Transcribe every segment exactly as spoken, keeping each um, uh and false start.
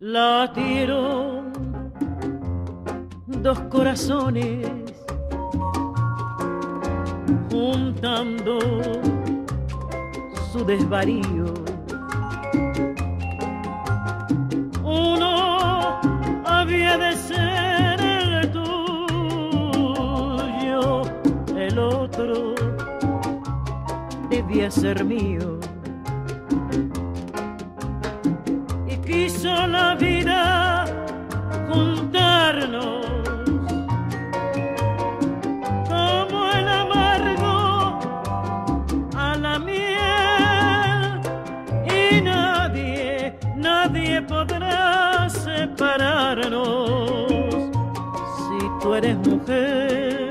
latieron dos corazones juntando su desvarío. Uno había de ser el tuyo, el otro debía ser mío. Y quiso la vida juntarnos como el amargo a la miel, y nadie, nadie podrá separarnos. Si tú eres mujer,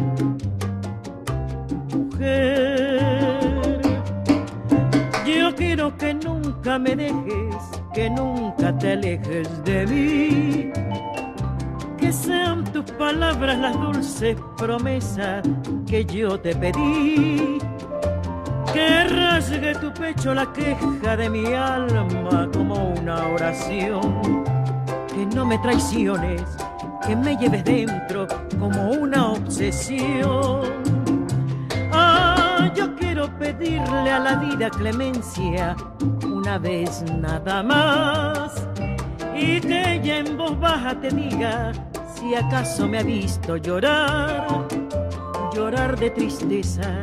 mujer, yo quiero que nunca me dejes, que nunca te alejes de mí, que sean tus palabras las dulces promesas que yo te pedí, que rasgue tu pecho la queja de mi alma como una oración, que no me traiciones, que me lleves dentro como una obsesión. Ah, yo quiero pedirle a la vida clemencia una vez nada más, y que ella en voz baja te diga si acaso me ha visto llorar, llorar de tristeza,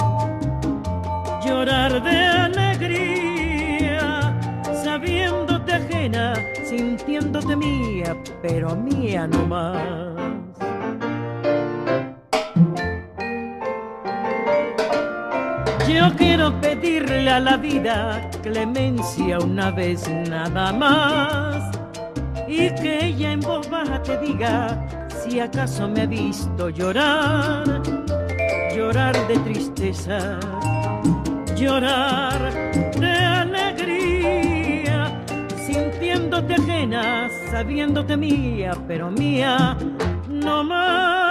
llorar de alegría, sabiéndote ajena, sintiéndote mía, pero mía no más. Yo quiero pedirle a la vida clemencia una vez nada más, y que ella en voz baja te diga si acaso me ha visto llorar, llorar de tristeza, llorar de alegría, sintiéndote ajena, sabiéndote mía, pero mía no más.